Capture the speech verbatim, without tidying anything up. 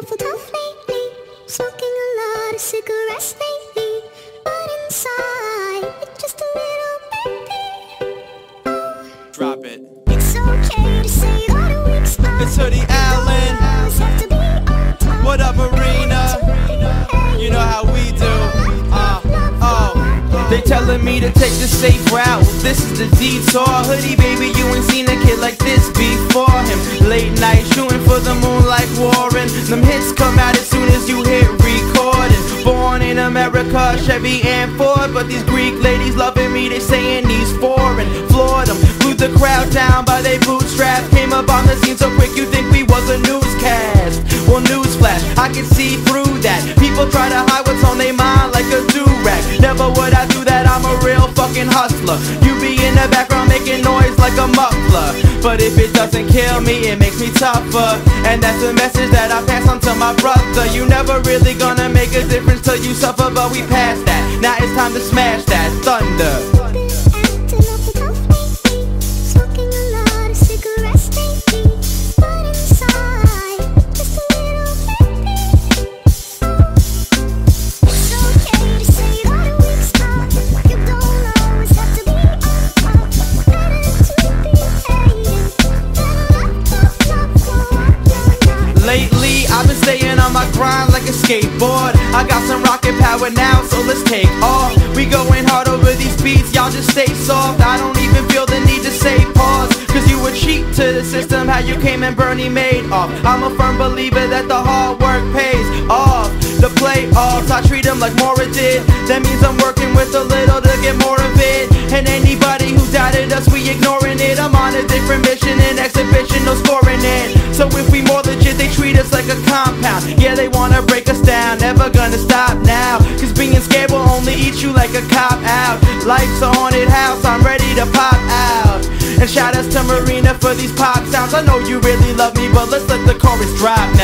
off a puff lately, smoking a lot of cigarettes lately, but inside it's just a little baby. Oh, drop it. it's okay to say that a week's time. It's Hoodie Allen. Always have to be on time. What up, Arena? You know how we do. Uh, oh. They telling me to take the safe route. This is the detour. Hoodie baby, you ain't seen a kid like this before him. Late night shooting for the moon like Warren. Them hits come out as soon as you hit recording. Born in America, Chevy and Ford, but these Greek ladies loving me, they saying he's foreign. Floored them, glued the crowd down by they bootstraps. Came up on the scene so quick you think we was a newscast. Well, newsflash, I can see through that. People try to hide what's on their mind like a do-rag. Never would I do that, I'm a real fucking hustler. You be in the background making noise like a muffler, but if it doesn't kill me, it makes me tougher. And that's the message that I pass on to my brother. You never really gonna make a difference till you suffer, but we passed that. Now it's time to smash that thunder. Acting off a puff lately, smoking a lot of cigarettes lately, but inside just a little baby. It's okay to say that a week's time. You don't always have to be on time. Better to be hating than a laptop flop for what you're not. Lately, I've been staying on my grind like a skateboard. I got some rocket power now, so let's take off. We going hard over these beats, y'all just stay soft. I don't even feel the need to say pause, cause you were cheap to the system, how you came and Bernie made off. I'm a firm believer that the hard work pays off. The playoffs, I treat them like Mora did. That means I'm working with a little to get more of it. And anybody who doubted us, we ignoring it. I'm on a different mission, an exhibition, no scoring it. So if we more legit, they treat us like a compound. Yeah, they wanna break us down, never gonna stop now, cause being scared will only eat you like a cop out. Life's a haunted house, I'm ready to pop out. And shout outs to Marina for these pop sounds. I know you really love me, but let's let the chorus drop now.